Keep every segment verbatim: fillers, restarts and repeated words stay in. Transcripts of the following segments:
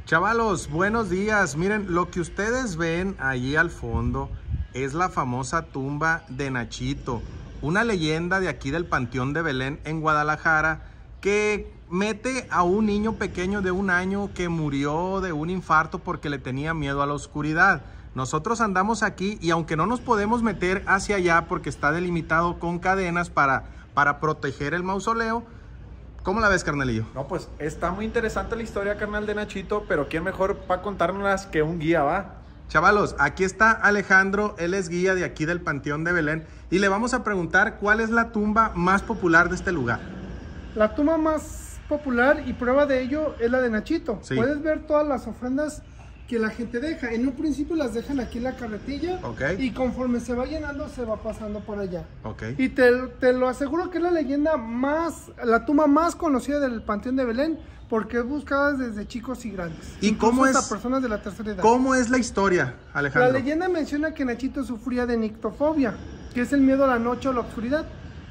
Chavalos, buenos días. Miren, lo que ustedes ven allí al fondo es la famosa tumba de Nachito, una leyenda de aquí del Panteón de Belén en Guadalajara que mete a un niño pequeño de un año que murió de un infarto porque le tenía miedo a la oscuridad. Nosotros andamos aquí y aunque no nos podemos meter hacia allá porque está delimitado con cadenas para, para proteger el mausoleo, ¿cómo la ves, carnalillo? No, pues está muy interesante la historia, carnal, de Nachito, pero ¿quién mejor para contárnoslas que un guía, va? Chavalos, aquí está Alejandro, él es guía de aquí del Panteón de Belén y le vamos a preguntar cuál es la tumba más popular de este lugar. La tumba más popular y prueba de ello es la de Nachito. Sí. Puedes ver todas las ofrendas que la gente deja. En un principio las dejan aquí en la carretilla, okay, y conforme se va llenando se va pasando por allá. Okay. Y te, te lo aseguro que es la leyenda más, la tumba más conocida del Panteón de Belén, porque es buscada desde chicos y grandes. ¿Y cómo es, hasta personas de la tercera edad. ¿Cómo es la historia, Alejandro? La leyenda menciona que Nachito sufría de nictofobia, que es el miedo a la noche o la oscuridad.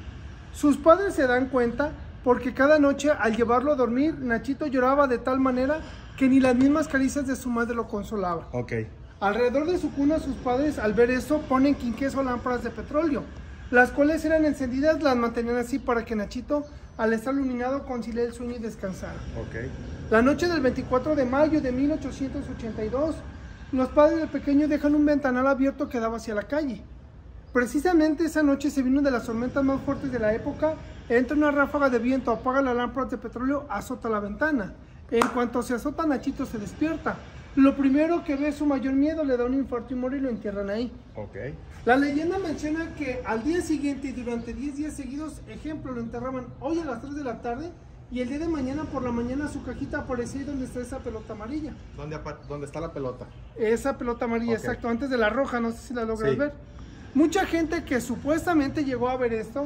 Sus padres se dan cuenta porque cada noche al llevarlo a dormir, Nachito lloraba de tal manera que ni las mismas caricias de su madre lo consolaban. Okay. Alrededor de su cuna, sus padres, al ver eso, ponen quinqués o lámparas de petróleo, las cuales eran encendidas, las mantenían así para que Nachito, al estar iluminado, conciliara el sueño y descansara. Okay. La noche del veinticuatro de mayo de mil ochocientos ochenta y dos, los padres del pequeño dejan un ventanal abierto que daba hacia la calle. Precisamente esa noche se vino una de las tormentas más fuertes de la época. Entra una ráfaga de viento, apaga las lámparas de petróleo, azota la ventana. En cuanto se azota, Nachito se despierta. Lo primero que ve es su mayor miedo, le da un infarto y muere y lo entierran ahí. Okay. La leyenda menciona que al día siguiente y durante diez días seguidos, ejemplo, lo enterraban hoy a las tres de la tarde y el día de mañana por la mañana su cajita aparecía donde está esa pelota amarilla. ¿Dónde, dónde está la pelota? Esa pelota amarilla, okay, exacto, antes de la roja, no sé si la logras, sí, ver. Mucha gente que supuestamente llegó a ver esto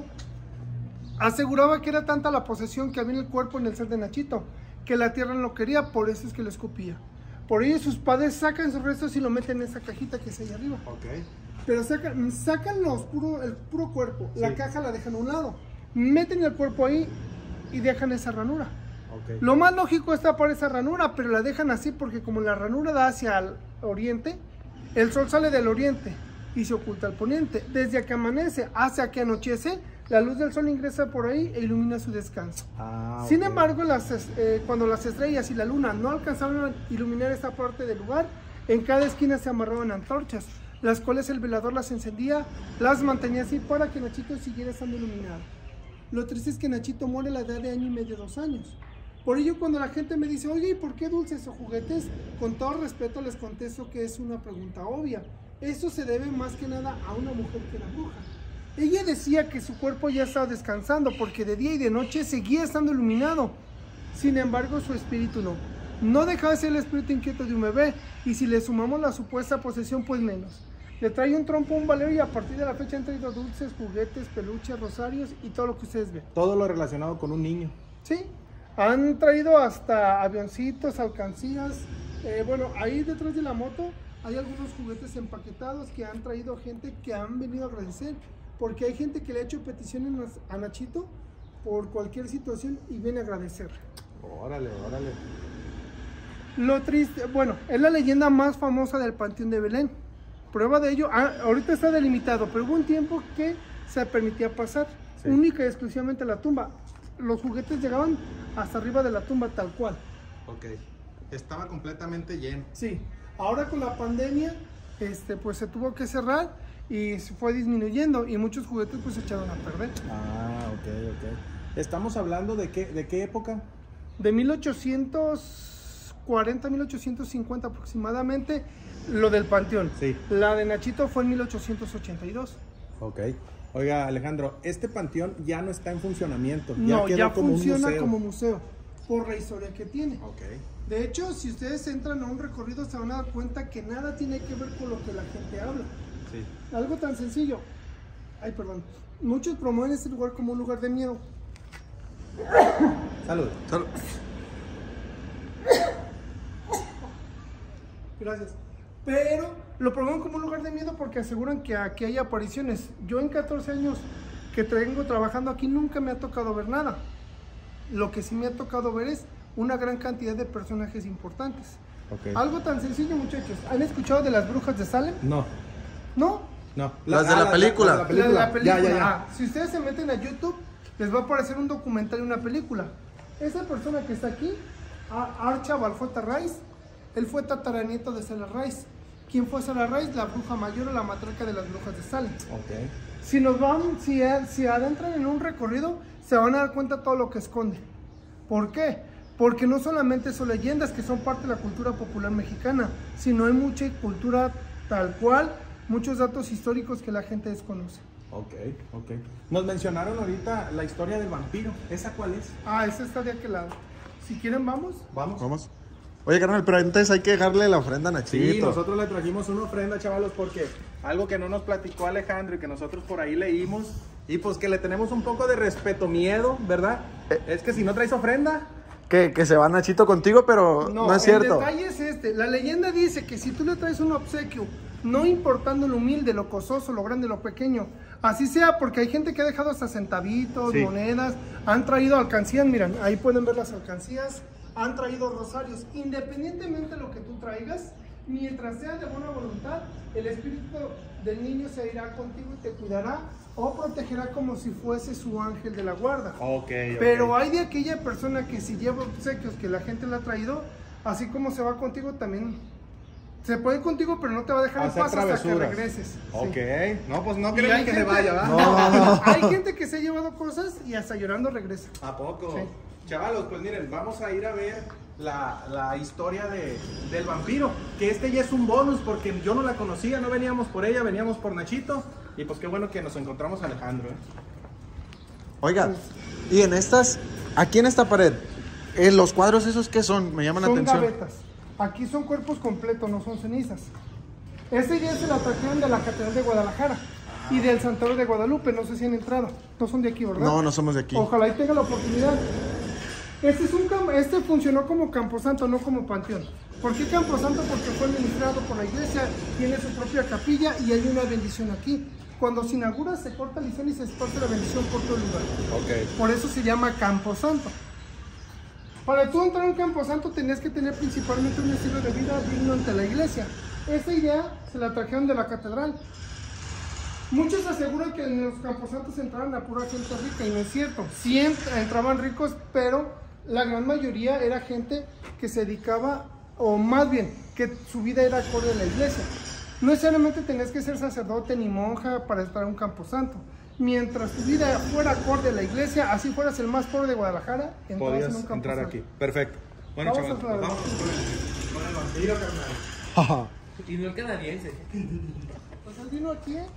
aseguraba que era tanta la posesión que había en el cuerpo en el ser de Nachito, que la tierra no lo quería, por eso es que lo escupía. Por ello sus padres sacan sus restos y lo meten en esa cajita que está ahí arriba. Okay. Pero sacan, sacan los puro, el puro cuerpo, sí, la caja la dejan a un lado, meten el cuerpo ahí y dejan esa ranura. Okay. Lo más lógico es tapar esa ranura, pero la dejan así porque como la ranura da hacia el oriente, el sol sale del oriente y se oculta al poniente. Desde que amanece hasta que anochece, la luz del sol ingresa por ahí e ilumina su descanso. Ah, okay. Sin embargo, las, eh, cuando las estrellas y la luna no alcanzaron a iluminar esta parte del lugar, en cada esquina se amarraban antorchas, las cuales el velador las encendía, las mantenía así para que Nachito siguiera estando iluminado. Lo triste es que Nachito muere a la edad de año y medio, dos años. Por ello, cuando la gente me dice, oye, ¿y por qué dulces o juguetes? Con todo respeto les contesto que es una pregunta obvia. Eso se debe más que nada a una mujer que era bruja. Ella decía que su cuerpo ya estaba descansando porque de día y de noche seguía estando iluminado. Sin embargo, su espíritu no. No dejaba de ser el espíritu inquieto de un bebé, y si le sumamos la supuesta posesión, pues menos. Le trae un trompo, un valero, y a partir de la fecha han traído dulces, juguetes, peluches, rosarios y todo lo que ustedes ven. Todo lo relacionado con un niño. Sí, han traído hasta avioncitos, alcancías. Eh, bueno, ahí detrás de la moto hay algunos juguetes empaquetados que han traído gente que han venido a agradecer. Porque hay gente que le ha hecho peticiones a Nachito por cualquier situación y viene a agradecer. Órale, órale. Lo triste, bueno, es la leyenda más famosa del Panteón de Belén. Prueba de ello, ah, ahorita está delimitado, pero hubo un tiempo que se permitía pasar, sí, única y exclusivamente la tumba. Los juguetes llegaban hasta arriba de la tumba tal cual. Ok, estaba completamente lleno. Sí, ahora con la pandemia, este, pues se tuvo que cerrar y se fue disminuyendo y muchos juguetes pues se echaron a perder. Ah, ok, ok. ¿Estamos hablando de qué, de qué época? De mil ochocientos cuarenta a mil ochocientos cincuenta aproximadamente, lo del Panteón. Sí. La de Nachito fue en mil ochocientos ochenta y dos. Ok. Oiga, Alejandro, este panteón ya no está en funcionamiento. Ya no, quedó ya como funciona un museo. como museo, por la historia que tiene. Ok. De hecho, si ustedes entran a un recorrido se van a dar cuenta que nada tiene que ver con lo que la gente habla. Sí. Algo tan sencillo. Ay, perdón. Muchos promueven este lugar como un lugar de miedo. Salud. Salud. Gracias. Pero lo promueven como un lugar de miedo porque aseguran que aquí hay apariciones. Yo en catorce años que tengo trabajando aquí nunca me ha tocado ver nada. Lo que sí me ha tocado ver es una gran cantidad de personajes importantes. Okay. Algo tan sencillo, muchachos. ¿Han escuchado de las brujas de Salem? No, ¿No? no. Las de la película. La, la, la película. La, la película. Ya, ya, ya. Ah, si ustedes se meten a YouTube, les va a aparecer un documental y una película. Esa persona que está aquí, Archibald J. Rice, él fue tataranieto de Sarah Rice. ¿Quién fue Sarah Rice? La bruja mayor o la matriarca de las brujas de Salem. Okay. Si nos van, si, si adentran en un recorrido, se van a dar cuenta de todo lo que esconde. ¿Por qué? Porque no solamente son leyendas que son parte de la cultura popular mexicana, sino hay mucha cultura tal cual, muchos datos históricos que la gente desconoce. Ok, ok. Nos mencionaron ahorita la historia del vampiro. ¿Esa cuál es? Ah, esa está de aquel lado. Si quieren, vamos. Vamos. Vamos. Oye, carnal, pero antes hay que dejarle la ofrenda a Nachito. Sí, nosotros le trajimos una ofrenda, chavalos, porque algo que no nos platicó Alejandro y que nosotros por ahí leímos, y pues que le tenemos un poco de respeto, miedo, ¿verdad? Eh. Es que si no traes ofrenda... Que, que se va Nachito contigo, pero no, es cierto. El detalle es este. La leyenda dice que si tú le traes un obsequio, no importando lo humilde, lo costoso, lo grande, lo pequeño, así sea, porque hay gente que ha dejado hasta centavitos, Sí. monedas, han traído alcancías, miren, ahí pueden ver las alcancías, han traído rosarios, independientemente de lo que tú traigas, mientras sea de buena voluntad, el espíritu del niño se irá contigo y te cuidará o protegerá como si fuese su ángel de la guarda. Ok, Pero hay de aquella persona que si lleva obsequios que la gente le ha traído, así como se va contigo, también se puede ir contigo, pero no te va a dejar en Hacer paz hasta que travesuras. regreses. Ok, Sí. no, pues no Y queremos hay que se gente- vaya, ¿va? No. Hay gente que se ha llevado cosas y hasta llorando regresa. ¿A poco? Sí. Chavalos, pues miren, vamos a ir a ver la, la historia de, del vampiro, que este ya es un bonus porque yo no la conocía, no veníamos por ella, veníamos por Nachito, y pues qué bueno que nos encontramos a Alejandro, ¿eh? Oiga, y en estas, aquí en esta pared, eh, los cuadros esos que son, me llaman la Son atención. gavetas. Aquí son cuerpos completos, no son cenizas. Esta idea se la trajeron de la Catedral de Guadalajara y del Santuario de Guadalupe. No sé si han entrado. No son de aquí, ¿verdad? No, no somos de aquí. Ojalá y tenga la oportunidad. Este, es un, cam- este funcionó como camposanto, no como panteón. ¿Por qué camposanto? Porque fue administrado por la iglesia, tiene su propia capilla y hay una bendición aquí. Cuando se inaugura, se corta el listón y se esparce la bendición por todo el lugar. Ok. Por eso se llama camposanto. Para tú entrar a un camposanto tenías que tener principalmente un estilo de vida digno ante la iglesia. Esta idea se la trajeron de la catedral. Muchos aseguran que en los camposantos entraban a pura gente rica y no es cierto. Sí ent- entraban ricos, pero la gran mayoría era gente que se dedicaba, o más bien, que su vida era acorde a la iglesia. No necesariamente tenías que ser sacerdote ni monja para estar en un camposanto. Mientras tu vida fuera acorde a la iglesia, así fueras el más pobre de Guadalajara, entrabas Podías en un camposanto. entrar aquí. Perfecto. Bueno, Vamos chavales, a pues la- vamos con el, con el vampiro, carnal. Y no el canadiense. Pues él vino aquí, ¿eh?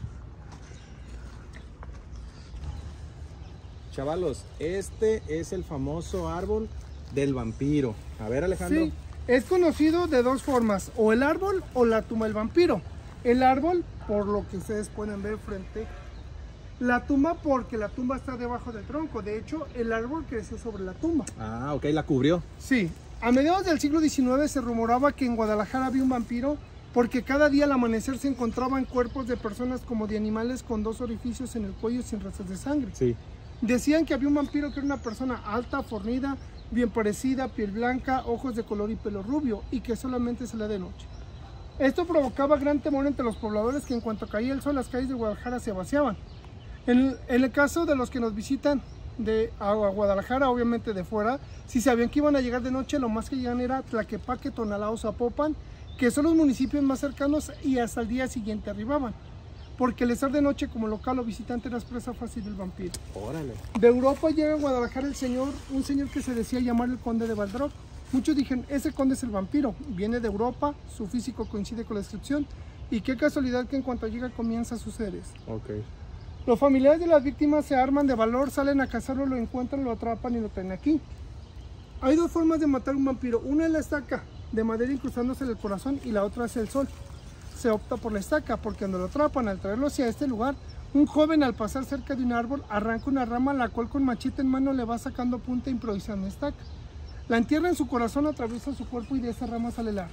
Chavalos, este es el famoso árbol del vampiro. A ver, Alejandro. Sí, es conocido de dos formas, o el árbol o la tumba del vampiro. El árbol, por lo que ustedes pueden ver frente. La tumba, porque la tumba está debajo del tronco. De hecho, el árbol creció sobre la tumba. Ah, ok, la cubrió. Sí, a mediados del siglo diecinueve se rumoraba que en Guadalajara había un vampiro porque cada día al amanecer se encontraban cuerpos de personas como de animales con dos orificios en el cuello sin rastros de sangre. Sí. Decían que había un vampiro que era una persona alta, fornida, bien parecida, piel blanca, ojos de color y pelo rubio, y que solamente salía de noche. Esto provocaba gran temor entre los pobladores, que en cuanto caía el sol las calles de Guadalajara se vaciaban. En, en el caso de los que nos visitan de a Guadalajara, obviamente de fuera, si sabían que iban a llegar de noche, lo más que llegan era Tlaquepaque, Tonalá o Zapopan, que son los municipios más cercanos, y hasta el día siguiente arribaban, porque el estar de noche como local o visitante era presa fácil del vampiro. Órale. De Europa llega a Guadalajara el señor, un señor que se decía llamar el conde de Valdrop. Muchos dijeron, ese conde es el vampiro, viene de Europa, su físico coincide con la descripción, y qué casualidad que en cuanto llega comienza a suceder esto. Ok. Los familiares de las víctimas se arman de valor, salen a cazarlo, lo encuentran, lo atrapan y lo traen aquí. Hay dos formas de matar a un vampiro, una es la estaca de madera incrustándose en el corazón y la otra es el sol. Se opta por la estaca porque cuando lo atrapan, al traerlo hacia este lugar, un joven al pasar cerca de un árbol arranca una rama la cual con machete en mano le va sacando punta improvisando estaca. La entierra en su corazón, atraviesa su cuerpo y de esa rama sale el árbol.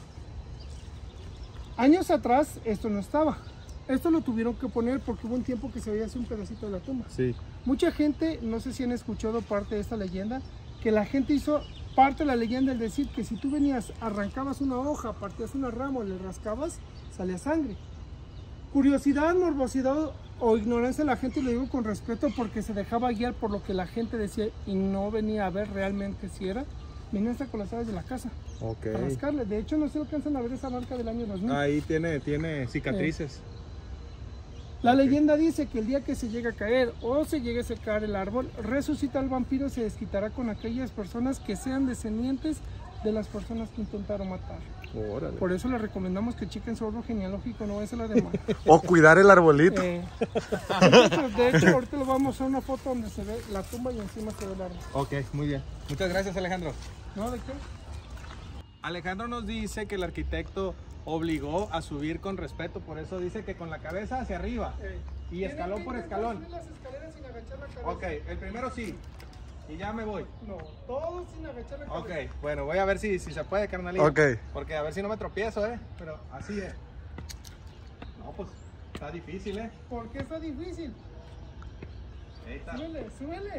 Años atrás esto no estaba. Esto lo tuvieron que poner porque hubo un tiempo que se veía así un pedacito de la tumba. Sí. Mucha gente, no sé si han escuchado parte de esta leyenda, que la gente hizo parte de la leyenda, el decir que si tú venías, arrancabas una hoja, partías una rama, le rascabas, salía sangre. Curiosidad, morbosidad o ignorancia de la gente, lo digo con respeto porque se dejaba guiar por lo que la gente decía y no venía a ver realmente si era. Venía hasta con las llaves de la casa Ok. a rascarle. De hecho, no se alcanzan a ver esa marca del año dos mil. Ahí tiene, tiene cicatrices. La Ok. leyenda dice que el día que se llegue a caer o se llegue a secar el árbol, resucita el vampiro, se desquitará con aquellas personas que sean descendientes de las personas que intentaron matar. Órale. Por eso les recomendamos que chequen su árbol genealógico, no es la demás. O cuidar el arbolito. Eh, de hecho, ahorita les vamos a mostrar una foto donde se ve la tumba y encima se ve el árbol. Ok, muy bien. Muchas gracias, Alejandro. ¿No? ¿De qué? Alejandro nos dice que el arquitecto obligó a subir con respeto, por eso dice que con la cabeza hacia arriba Eh, y escalón por escalón. Tienen que subir las escaleras sin agachar la cabeza. Ok, el primero sí. Y ya me voy. No, todo sin agachar la Ok, cabeza. bueno, voy a ver si, si se puede, carnalito. Ok. Porque a ver si no me tropiezo, ¿eh? Pero así es. No, pues está difícil, ¿eh? ¿Por qué está difícil? Ahí está. Súbele, súbele.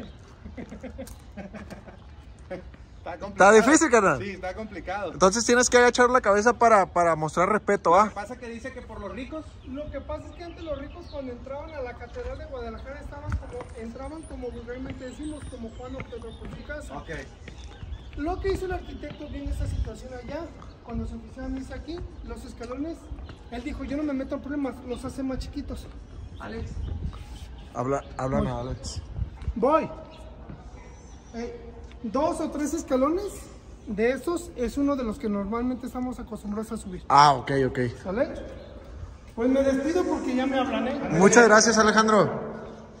Está complicado. Está difícil, carnal. Sí, está complicado. Entonces tienes que agachar la cabeza para, para mostrar respeto, Lo ¿ah? que pasa que dice que por los ricos. Lo que pasa es que antes los ricos cuando entraban a la catedral de Guadalajara estaban como, entraban como vulgarmente decimos, como Juan o Pedro por su casa. Ok. Lo que hizo el arquitecto viendo esta situación allá, cuando se oficiaba misa aquí, los escalones, él dijo, yo no me meto en problemas, los hace más chiquitos. Alex, Habla, háblame, Alex. voy. Eh, dos o tres escalones de esos es uno de los que normalmente estamos acostumbrados a subir. Ah, ok, ok. ¿Sale? Pues me despido porque ya me hablan, ¿eh? Muchas gracias, Alejandro.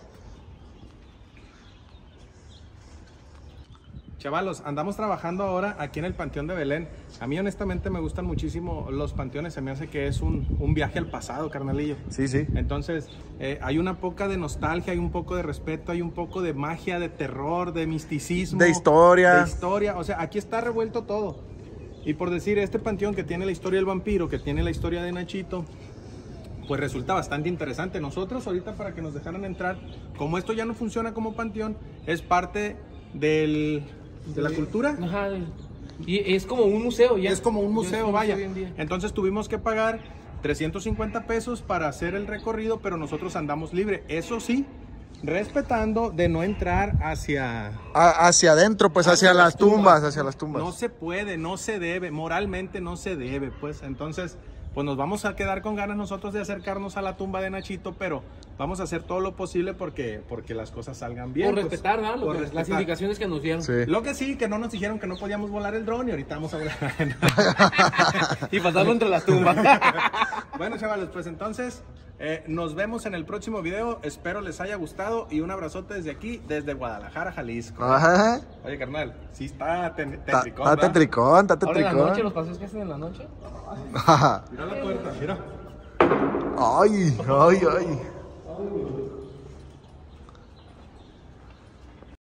Chavalos, andamos trabajando ahora aquí en el Panteón de Belén. A mí honestamente me gustan muchísimo los panteones, se me hace que es un, un viaje al pasado, carnalillo. Sí, sí. Entonces, eh, hay una poca de nostalgia, hay un poco de respeto, hay un poco de magia, de terror, de misticismo. De historia. De historia, o sea, aquí está revuelto todo. Y por decir, este panteón que tiene la historia del vampiro, que tiene la historia de Nachito, pues resulta bastante interesante. Nosotros ahorita, para que nos dejaran entrar, como esto ya no funciona como panteón, es parte del... de la cultura. Ajá, y es como un museo ya. Es como un museo, Es un vaya. hoy en día. Entonces tuvimos que pagar trescientos cincuenta pesos para hacer el recorrido, pero nosotros andamos libre. Eso sí, respetando de no entrar hacia... A- hacia adentro, pues hacia, las tumbas, hacia las tumbas. No se puede, no se debe, moralmente no se debe, pues. Entonces, pues nos vamos a quedar con ganas nosotros de acercarnos a la tumba de Nachito, pero vamos a hacer todo lo posible porque, porque las cosas salgan bien. Por pues. respetar, ¿no? Lo Por que- respetar. las indicaciones que nos dieron. Sí. Lo que sí, que no nos dijeron que no podíamos volar el dron y ahorita vamos a volar. Y pasarlo entre las tumbas. Bueno, chavales, pues entonces eh, nos vemos en el próximo video. Espero les haya gustado y un abrazote desde aquí, desde Guadalajara, Jalisco. Ajá. Oye, carnal, sí está ten- Ta- tentricón, Está ¿verdad? tetricón, está Ahora en la noche, tetricón. los paseos que hacen en la noche. Ajá. Mira la puerta, mira. Ay, ay, ay.